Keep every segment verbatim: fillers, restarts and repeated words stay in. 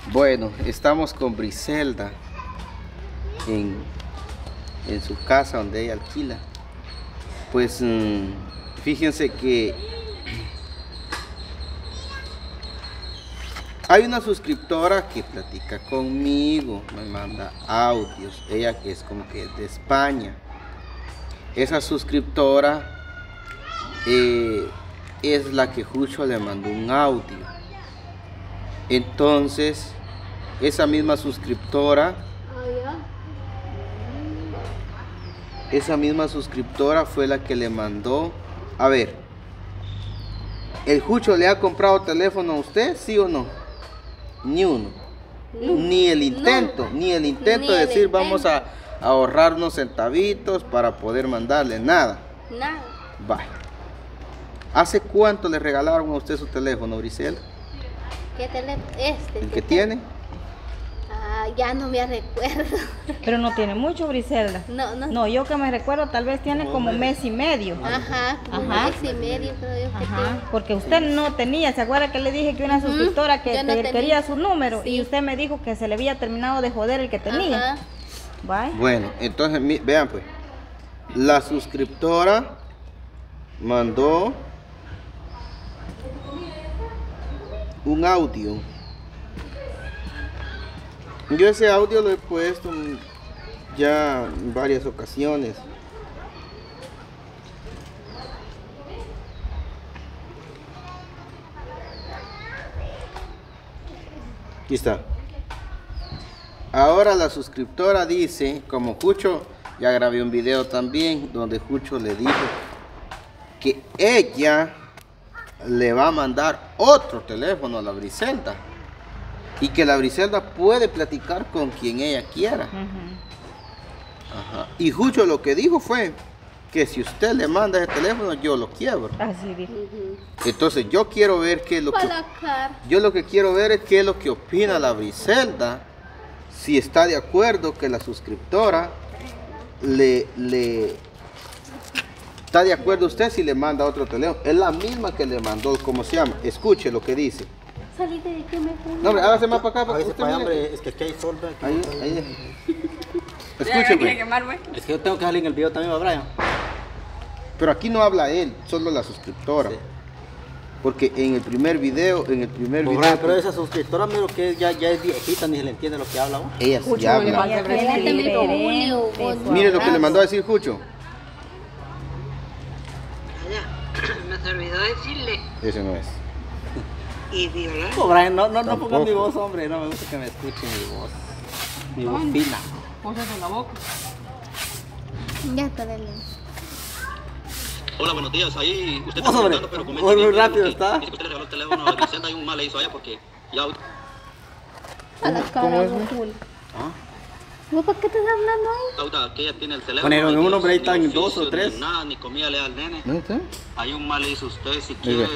Bueno, estamos con Briselda en, en su casa donde ella alquila. Pues mmm, fíjense que hay una suscriptora que platica conmigo, me manda audios, ella que es como que de España. Esa suscriptora eh, es la que Jucho le mandó un audio. Entonces, esa misma suscriptora, esa misma suscriptora fue la que le mandó. A ver, ¿el Jucho le ha comprado teléfono a usted, sí o no? Ni uno. No. Ni el intento, no. ni el intento ni de decir intento. Vamos a ahorrarnos centavitos para poder mandarle, nada. Nada. Vaya. ¿Hace cuánto le regalaron a usted su teléfono, Briselda? ¿Qué teléfono? Este. ¿El que tiene? Ah, ya no me recuerdo. Pero no tiene mucho, Briselda. No, no. No, yo que me recuerdo, tal vez tiene como mes y medio. Ajá, como Ajá. mes y medio creo yo que Ajá, tiene. porque usted no tenía, ¿se acuerda que le dije que una suscriptora que no te, quería su número? Sí. Y usted me dijo que se le había terminado de joder el que tenía. Ajá. ¿Vale? Bueno, entonces vean pues, la suscriptora mandó un audio. Yo ese audio lo he puesto ya en varias ocasiones. Aquí está. Ahora la suscriptora dice, como Jucho, ya grabé un video también donde Jucho le dijo que ella le va a mandar otro teléfono a la Briselda y que la Briselda puede platicar con quien ella quiera. Uh-huh. Ajá. Y Jucho lo que dijo fue que si usted le manda ese teléfono, yo lo quiebro. Así dijo. Uh-huh. Entonces yo quiero ver qué es lo que yo lo que quiero ver es qué es lo que opina la Briselda, si está de acuerdo que la suscriptora le le está de acuerdo usted si le manda otro teléfono. Es la misma que le mandó, ¿cómo se llama? Escuche lo que dice. Salite de que me No, hombre, hágase más para acá. Para usted para hombre, es que aquí hay solda. Aquí ahí, ahí. Escuche, güey. Es que yo tengo que salir en el video también, Brian. Pero aquí no habla él, solo la suscriptora. Sí. Porque en el primer video, en el primer Brian, video. pero esa suscriptora, miro que ya, ya es viejita, ni se le entiende lo que habla. ¿no? Ella sí habla. Mire lo que le mandó a decir Jucho. Me se olvidó decirle. Ese no es. Y violar. No, Brian, no, no, no pongan mi voz, hombre. No me gusta que me escuchen mi voz. Mi voz fina. Póngase en la boca. Ya está, dale. Hola, buenos días. Ahí usted está preguntando, pero comenta muy rápido está. Dice que usted le regaló el teléfono a Vicenta y un mal le hizo a ella porque ya. A la cara de full. ¿Vos por qué estás hablando ahí? Ahorita que ella tiene el teléfono. Bueno, en un hombre ahí ni están oficio, dos o tres. Ni nada, ni comida le da al nene. ¿No está? Hay un mal le hizo usted si quiere.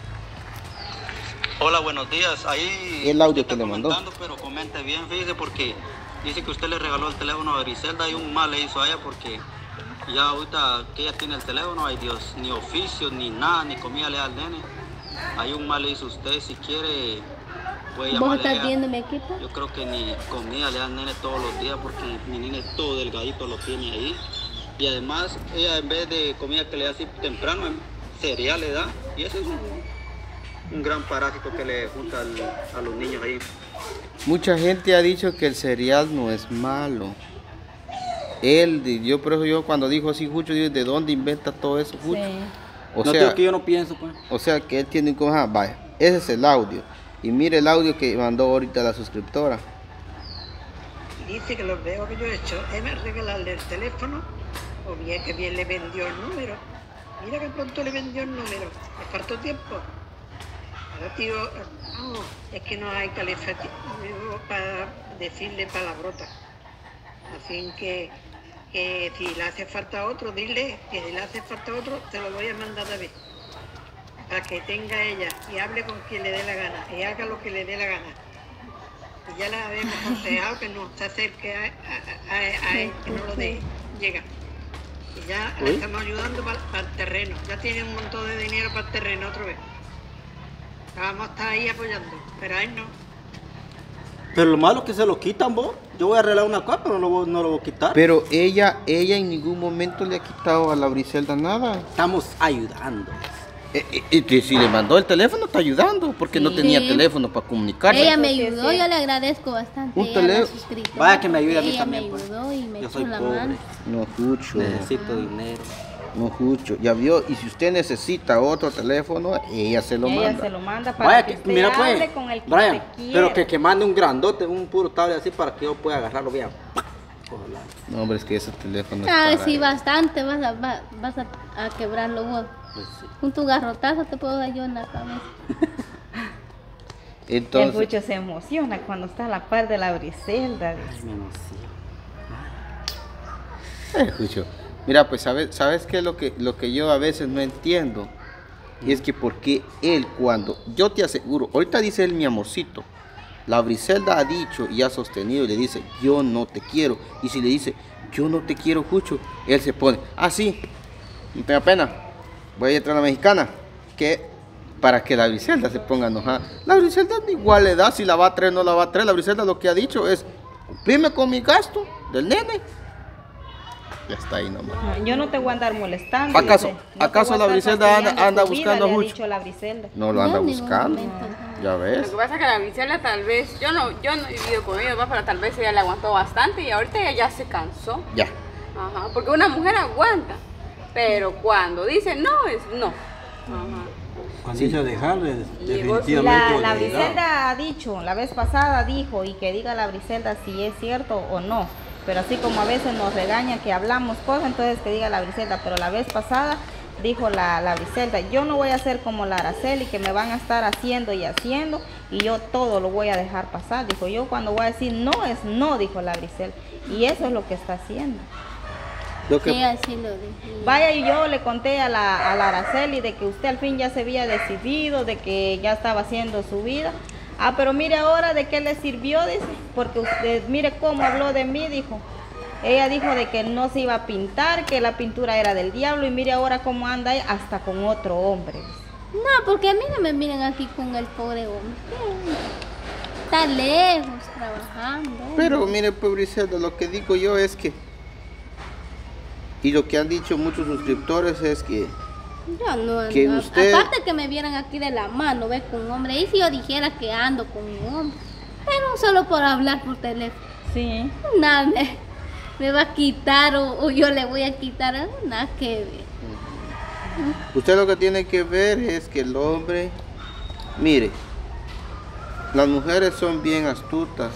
Hola, buenos días. Ahí el audio usted que está le mandó. comentando, pero comente bien, fíjese, porque dice que usted le regaló el teléfono a Griselda y un mal le hizo a ella porque ya ahorita que ella tiene el teléfono, ay Dios, ni oficio, ni nada, ni comida le da al nene. Hay un mal le hizo usted si quiere. ¿Vos estás viendo mi equipo? Yo creo que ni comida le dan nene todos los días porque mi nene todo delgadito lo tiene ahí. Y además ella en vez de comida que le da así temprano, cereal le da. Y ese es un, un gran parásito que le junta al, a los niños ahí. Mucha gente ha dicho que el cereal no es malo. Él, yo por eso yo cuando dijo así Jucho, digo, ¿de dónde inventa todo eso Jucho? Sí. O no sea, digo que yo no pienso, pues. O sea que él tiene un cosa, vaya, ese es el audio. Y mire el audio que mandó ahorita la suscriptora. Dice que los veo que yo he hecho es regalarle el teléfono o bien que bien le vendió el número. Mira que pronto le vendió el número. Le faltó tiempo. Ahora tío, no, es que no hay calefacción para decirle palabrotas. Así que, que si le hace falta otro, dile que si le hace falta otro, te lo voy a mandar a ver. Para que tenga ella y hable con quien le dé la gana y haga lo que le dé la gana. Y ya le habíamos aconsejado que no se acerque a, a, a, a él, que no lo deje, llega. Y ya le estamos ayudando para, para el terreno. Ya tiene un montón de dinero para el terreno otra vez. Vamos a estar ahí apoyando, pero a él no. Pero lo malo es que se lo quitan, vos. Yo voy a arreglar una cosa, pero no lo, voy- no lo voy a quitar. Pero ella, ella en ningún momento le ha quitado a la Briselda nada. Estamos ayudando. Eh, eh, eh, que si le mandó el teléfono está ayudando, porque no Sí. tenía Sí. teléfono para comunicarse. Ella me Sí, sí, ayudó, sí. yo le agradezco bastante. Un ella, la tele- suscriptora, Vaya que me ayude a mí ella también, me pues. ayudó y me Yo echó soy la pobre. mano. No, Jucho. Necesito dinero. No, Jucho. Ya vio, y si usted necesita otro teléfono, ella se lo Ella manda. se lo manda para Vaya que, que, usted mira hable pues, con el que Brian, usted quiera. pero que, que mande un grandote, un puro tablet así para que yo pueda agarrarlo bien. No, hombre, es que ese teléfono es Ah, para sí, él. bastante, vas a, va- vas a, a quebrarlo vos. Pues sí. Un tu garrotazo te puedo dar yo en la cabeza. El Entonces, Fucho se emociona cuando está a la par de la Briselda. dice. Ay, mi emoción. eh, Jucho, mira, pues, ¿sabes, ¿sabes qué es lo que, lo que yo a veces no entiendo? Y es que porque él cuando, yo te aseguro, ahorita dice él mi amorcito, la Briselda ha dicho y ha sostenido y le dice, yo no te quiero. Y si le dice, yo no te quiero, Jucho, él se pone, ah, sí, no tenga pena, voy a entrar a la mexicana, que para que la Briselda se ponga enojada. La Briselda igual le da, si la va a traer o no la va a traer. La Briselda lo que ha dicho es, cumplime con mi gasto del nene. Ya está ahí nomás. No, yo no te voy a andar molestando. ¿Acaso- dice. No te acaso voy a la estar Briselda anda- fastidiando anda tu vida, buscando a le ha Jucho? dicho la Briselda. No lo anda No, en ningún buscando. momento. Ya Lo ves. que pasa es que la Briselda tal vez, yo no, yo no he vivido con ellos, ¿va? Pero tal vez ella le aguantó bastante y ahorita ella ya se cansó. Ya. Ajá, porque una mujer aguanta, pero cuando dice no, es no. Ajá. Cuando dice dejarle, Y vos- Y definitivamente. la, la le da. Briselda ha dicho, la vez pasada dijo, y que diga la Briselda si es cierto o no. Pero así como a veces nos regaña que hablamos cosas, entonces que diga la Briselda. Pero la vez pasada dijo la, la Briselda, yo no voy a ser como la Araceli, que me van a estar haciendo y haciendo, y yo todo lo voy a dejar pasar. Dijo, yo cuando voy a decir no es no, dijo la Briselda. Y eso es lo que está haciendo. Lo que, Sí, así lo dije. Vaya, y yo le conté a la, a la Araceli de que usted al fin ya se había decidido, de que ya estaba haciendo su vida. Ah, pero mire ahora de qué le sirvió, dice, porque usted, mire cómo habló de mí, dijo. Ella dijo de que no se iba a pintar, que la pintura era del diablo, y mire ahora cómo anda ahí, hasta con otro hombre. No, porque a mí no me miren aquí con el pobre hombre. Está lejos trabajando. pero mire, pues Briselda, lo que digo yo es que, y lo que han dicho muchos suscriptores es que, Yo no ando. que usted- Aparte que me vieran aquí de la mano, ve, con un hombre. Y si yo dijera que ando con un hombre. Pero solo por hablar por teléfono. Sí. Nada me, me va a quitar o, o yo le voy a quitar. Nada que ver. usted lo que tiene que ver es que el hombre, mire, las mujeres son bien astutas,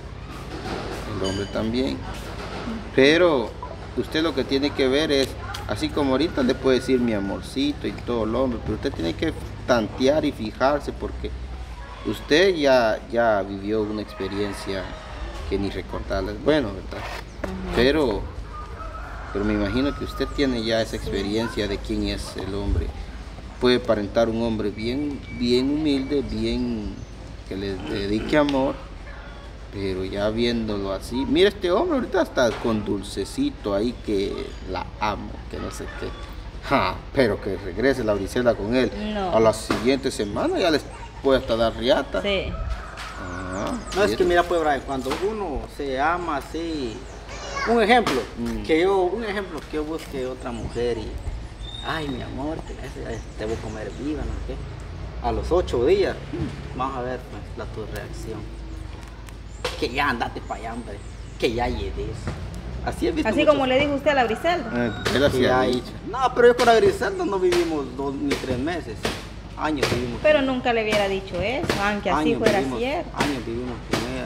el hombre también, pero usted lo que tiene que ver es, así como ahorita le puede decir mi amorcito y todo el hombre, pero usted tiene que tantear y fijarse porque usted ya, ya vivió una experiencia que ni recordarla es bueno, ¿verdad? Pero, pero me imagino que usted tiene ya esa experiencia de quién es el hombre. Puede aparentar un hombre bien, bien humilde, bien que le dedique amor, pero ya viéndolo así, mira este hombre ahorita está con dulcecito ahí que la amo, que no sé qué. Ja, pero que regrese la Briselda con él. No. A la siguiente semana ya les puede hasta dar riata. Sí. Ah, No, es y que esto- mira pues Brian, cuando uno se ama así, un ejemplo, Mm. que yo, un ejemplo, que yo busque otra mujer y, ay mi amor, te, te voy a comer viva, no sé qué. A los ocho días, mm, vamos a ver pues la tu reacción. Que ya andate para allá, hombre, que ya llegues. Así he visto Así muchos- como le dijo usted a la Briselda. Ah, él que así ya ha hay- dicho. No, pero yo con la Griselda no vivimos dos ni tres meses, años vivimos. Pero con- nunca le hubiera dicho eso, aunque así años fuera vivimos- cierto. Años vivimos con ella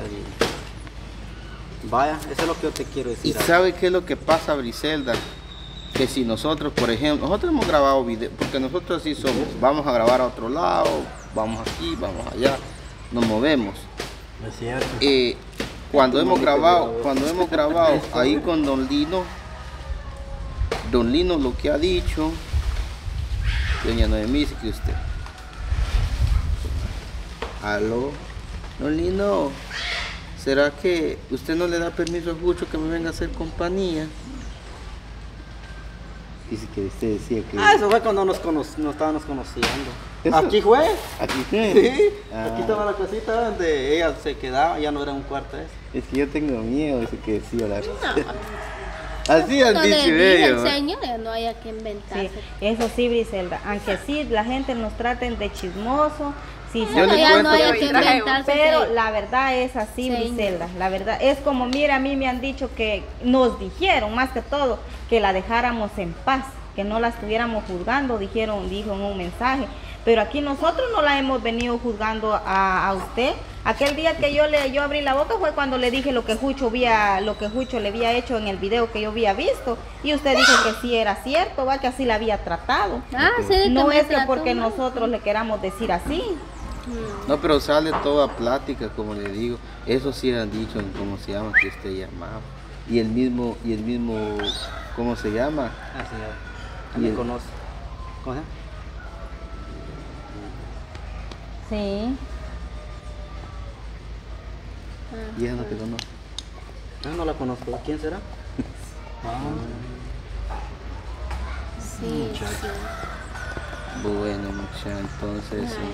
y... Vaya, eso es lo que yo te quiero ¿Y decir. sabe qué es lo que pasa, Briselda? Que si nosotros, por ejemplo, nosotros hemos grabado videos, porque nosotros así somos, vamos a grabar a otro lado, vamos aquí, vamos allá, nos movemos. Es cierto. Eh, cuando Qué hemos bonito grabado, video. cuando hemos grabado ahí con Don Lino, Don Lino lo que ha dicho, doña Noemí, dice que usted. Aló, Don Lino, ¿será que usted no le da permiso a Jucho que me venga a hacer compañía? Dice que usted decía que... Ah, eso fue cuando nos, cono- nos estábamos conociendo. Aquí fue. Aquí. Sí. Ah. Aquí estaba la casita donde ella se quedaba, ya no era un cuarto ese. Es que yo tengo miedo, dice que sí, la Así han No dicho le dije ellos. al señor, ya no haya que Sí, inventarse. eso sí, Briselda. Aunque sí la gente nos traten de chismoso, sí, Yo No, le ya cuento no haya que- que inventarse. pero que- la verdad es así, Sí. Briselda. La verdad es como, mira, a mí me han dicho que nos dijeron, más que todo, que la dejáramos en paz, que no la estuviéramos juzgando, dijeron, dijo en un mensaje. Pero aquí nosotros no la hemos venido juzgando a, a usted. Aquel día que yo le yo abrí la boca fue cuando le dije lo que Jucho había, lo que Jucho le había hecho en el video que yo había visto. Y usted dijo que sí era cierto, va, que así la había tratado. Ah, sí, de No me es que trató porque mal. nosotros le queramos decir así. No, pero sale toda plática, como le digo. Eso sí han dicho en cómo se llama que usted llamaba. Y el mismo, y el mismo, ¿cómo se llama? Ah, señor. Y Me el- conoce. ¿Cómo se llama? Sí. Y ella no te conoce. Ah, no la conozco. ¿Quién será? Sí, sí. Bueno, mucha, entonces sí.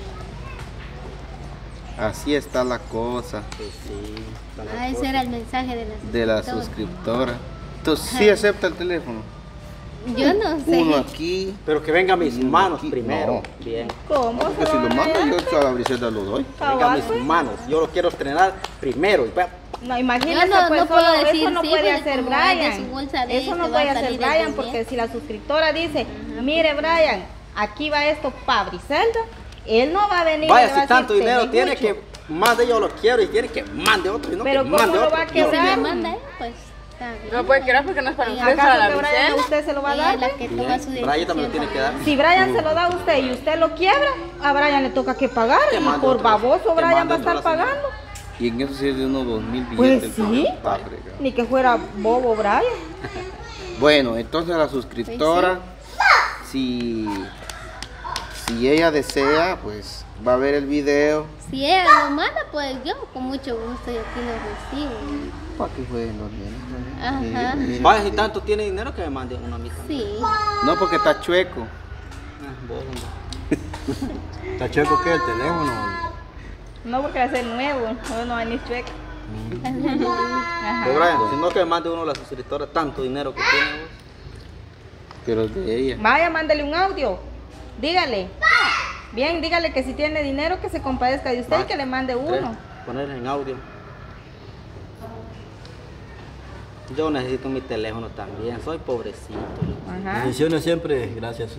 Así está la cosa Pues sí. está la Ah, ese cosa. era el mensaje de la de la suscriptora. suscriptora. Entonces sí acepta el teléfono. Yo no sé. Uno aquí. Pero que venga a mis Y uno manos aquí. primero. No. Bien. ¿Cómo? Porque si se lo va a manda ver? yo a la Briselda lo doy. Que venga a Cabal, mis pues. manos. Yo lo quiero estrenar primero. Y pa- No, imagínese, Yo no- pues no puedo solo- decir eso no sí, puede porque hacer como es de Brian. su bolsa de Eso no este, va puede a hacer salir el Brian dinero. porque si la suscriptora dice, mire Brian, aquí va esto para Briselda, él no va a venir. y le Vaya, va a si decir, tanto dinero "Ten tiene mucho". que mande yo lo quiero y tiene que mande otro y no Pero que ¿cómo mande lo otro. va a Si Yo- quebrar? me manda él, pues está bien. No puede quedar porque no es para Ella- usted, es para ¿Acaso la que Brian a Briselda. usted se lo va a ella dar? es la que toma Bien, su Brian también lo tiene que dar. Si Brian se lo da a usted y usted lo quiebra, a Brian le toca que pagar. Que Y mande por otro. baboso Que Brian mande va a estar otro la señora. pagando. Y en eso sí es de unos dos mil billetes. Pues el sí. teléfono. Está fregado. Ni que fuera bobo Brian. Bueno, entonces la suscriptora, si, si ella desea, pues va a ver el video. Si ella lo manda, pues yo con mucho gusto yo aquí lo recibo. Para que jueguen los nenes. Ajá. Sí, mira. Vaya, si tanto tiene dinero que me mande una misa. Sí. No, porque está chueco. ¿Está chueco qué? ¿El teléfono? No porque va a ser nuevo, no, no va a venir chueco. Ajá. Pero Brian, si no que me mande uno de las suscriptoras tanto dinero que tiene vos. Pero es de ella. Vaya, mándale un audio. Dígale. Bien, dígale que si tiene dinero que se compadezca de usted y Vaya, que le mande tres, uno. Poner en audio. Yo necesito mi teléfono también, soy pobrecito. Ajá. Bendiciones siempre, gracias.